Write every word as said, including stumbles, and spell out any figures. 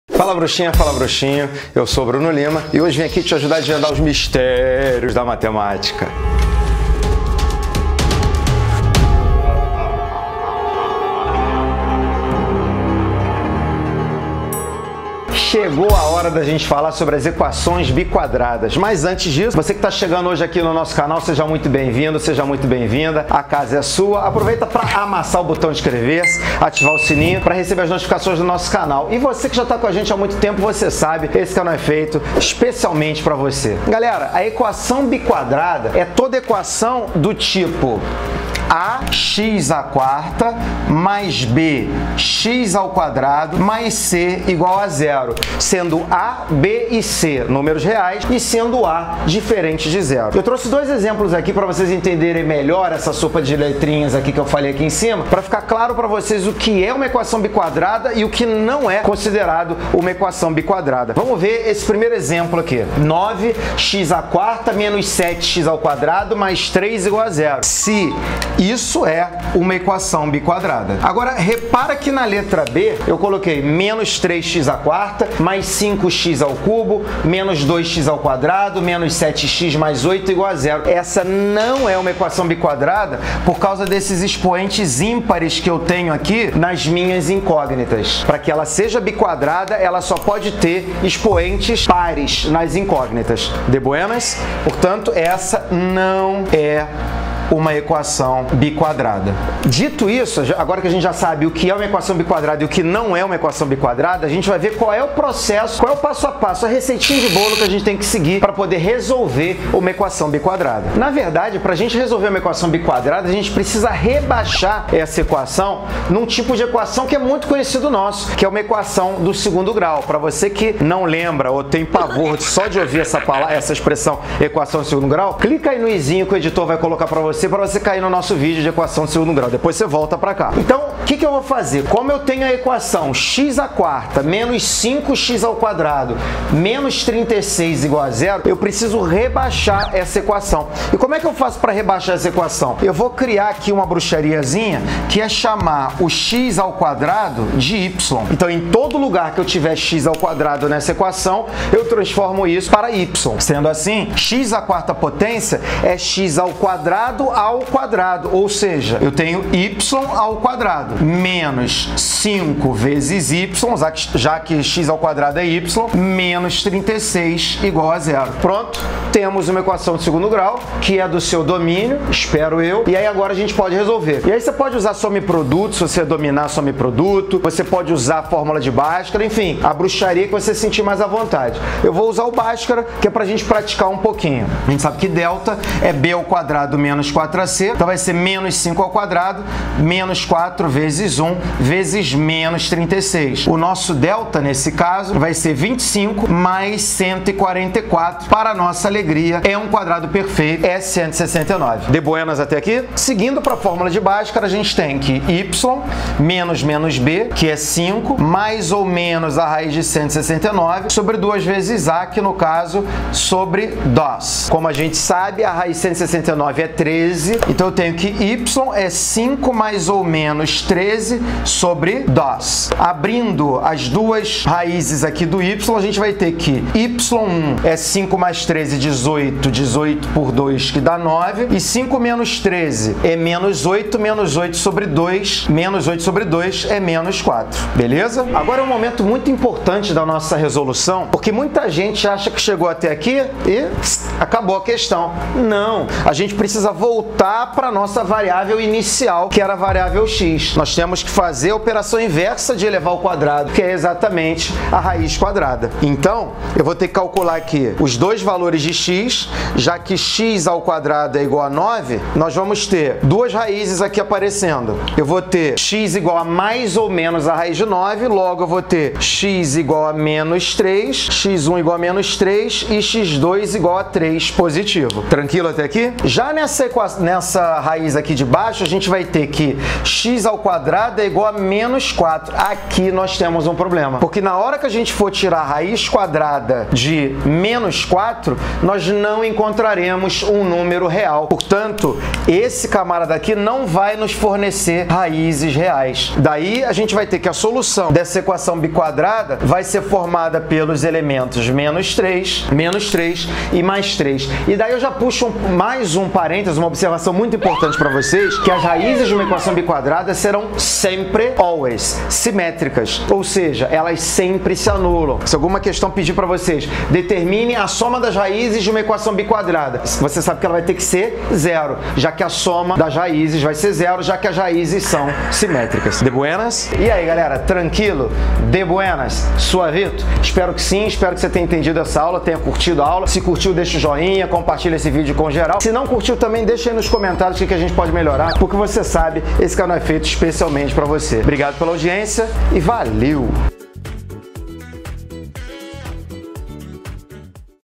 Fala bruxinha, fala bruxinho, eu sou Bruno Lima e hoje vim aqui te ajudar a desvendar os mistérios da matemática. Chegou a hora da gente falar sobre as equações biquadradas, mas antes disso, você que está chegando hoje aqui no nosso canal, seja muito bem-vindo, seja muito bem-vinda, a casa é sua. Aproveita para amassar o botão de inscrever-se, ativar o sininho para receber as notificações do nosso canal. E você que já está com a gente há muito tempo, você sabe, esse canal é feito especialmente para você. Galera, a equação biquadrada é toda equação do tipo ax à quarta mais b x ao quadrado mais c igual a zero, sendo a, b e c números reais e sendo a diferente de zero. Eu trouxe dois exemplos aqui para vocês entenderem melhor essa sopa de letrinhas aqui que eu falei aqui em cima, para ficar claro para vocês o que é uma equação biquadrada e o que não é considerado uma equação biquadrada. Vamos ver esse primeiro exemplo aqui. nove x à quarta menos sete x ao quadrado mais três igual a zero. Se isso é uma equação biquadrada. Agora, repara que na letra B eu coloquei menos três x à quarta mais cinco x ao cubo menos dois x ao quadrado menos sete x mais oito igual a zero. Essa não é uma equação biquadrada por causa desses expoentes ímpares que eu tenho aqui nas minhas incógnitas. Para que ela seja biquadrada, ela só pode ter expoentes pares nas incógnitas. De buenas? Portanto, essa não é uma equação biquadrada. Dito isso, agora que a gente já sabe o que é uma equação biquadrada e o que não é uma equação biquadrada, a gente vai ver qual é o processo, qual é o passo a passo, a receitinha de bolo que a gente tem que seguir para poder resolver uma equação biquadrada. Na verdade, para a gente resolver uma equação biquadrada, a gente precisa rebaixar essa equação num tipo de equação que é muito conhecido nosso, que é uma equação do segundo grau. Para você que não lembra ou tem pavor só de ouvir essa palavra, essa expressão equação do segundo grau, clica aí no izinho que o editor vai colocar para você para você cair no nosso vídeo de equação de segundo grau. Depois você volta para cá. Então, o que, que eu vou fazer? Como eu tenho a equação x à quarta menos cinco x ao quadrado menos trinta e seis igual a zero, eu preciso rebaixar essa equação. E como é que eu faço para rebaixar essa equação? Eu vou criar aqui uma bruxariazinha que é chamar o x ao quadrado de y. Então, em todo lugar que eu tiver x ao quadrado nessa equação, eu transformo isso para y. Sendo assim, x à quarta potência é x ao quadrado ao quadrado, ou seja, eu tenho y ao quadrado menos cinco vezes y, já que x ao quadrado é y, menos trinta e seis igual a zero. Pronto, temos uma equação de segundo grau, que é do seu domínio, espero eu, e aí agora a gente pode resolver. E aí você pode usar some produto, se você dominar some produto, você pode usar a fórmula de Bhaskara, enfim, a bruxaria que você sentir mais à vontade. Eu vou usar o Bhaskara, que é pra gente praticar um pouquinho. A gente sabe que delta é b ao quadrado menos quatro a c, então vai ser menos cinco ao quadrado, menos quatro vezes um, vezes menos trinta e seis. O nosso delta, nesse caso, vai ser vinte e cinco mais cento e quarenta e quatro. Para a nossa alegria, é um quadrado perfeito, é cento e sessenta e nove. De buenas até aqui? Seguindo para a fórmula de Bhaskara, a gente tem que y menos menos b, que é cinco, mais ou menos a raiz de cento e sessenta e nove, sobre duas vezes a, que no caso, sobre dois. Como a gente sabe, a raiz de cento e sessenta e nove é treze, então eu tenho que y é cinco mais ou menos treze sobre dois. Abrindo as duas raízes aqui do y, a gente vai ter que y um é cinco mais treze, dezoito, dezoito por dois que dá nove, e cinco menos treze é menos oito, menos oito sobre dois, menos oito sobre dois é menos quatro, beleza? Agora é um momento muito importante da nossa resolução, porque muita gente acha que chegou até aqui e acabou a questão. Não, a gente precisa voltar para a nossa variável inicial, que era a variável x. Nós temos que fazer a operação inversa de elevar ao quadrado, que é exatamente a raiz quadrada. Então, eu vou ter que calcular aqui os dois valores de x, já que x ao quadrado é igual a nove, nós vamos ter duas raízes aqui aparecendo. Eu vou ter x igual a mais ou menos a raiz de nove, logo eu vou ter x igual a menos três, x um igual a menos três e x dois igual a três positivo. Tranquilo até aqui? Já nessa equação nessa raiz aqui de baixo, a gente vai ter que x ao quadrado é igual a menos quatro. Aqui nós temos um problema, porque na hora que a gente for tirar a raiz quadrada de menos quatro, nós não encontraremos um número real. Portanto, esse camarada aqui não vai nos fornecer raízes reais. Daí a gente vai ter que a solução dessa equação biquadrada vai ser formada pelos elementos menos três, menos três e mais três. E daí eu já puxo um, mais um parênteses, uma observação muito importante para vocês, que as raízes de uma equação biquadrada serão sempre, always, simétricas. Ou seja, elas sempre se anulam. Se alguma questão pedir para vocês, determine a soma das raízes de uma equação biquadrada. Você sabe que ela vai ter que ser zero, já que a soma das raízes vai ser zero, já que as raízes são simétricas. De buenas? E aí, galera, tranquilo? De buenas? Suavito? Espero que sim, espero que você tenha entendido essa aula, tenha curtido a aula. Se curtiu, deixa o joinha, compartilha esse vídeo com geral. Se não curtiu também, deixa aí nos comentários o que a gente pode melhorar, porque você sabe, esse canal é feito especialmente para você. Obrigado pela audiência e valeu!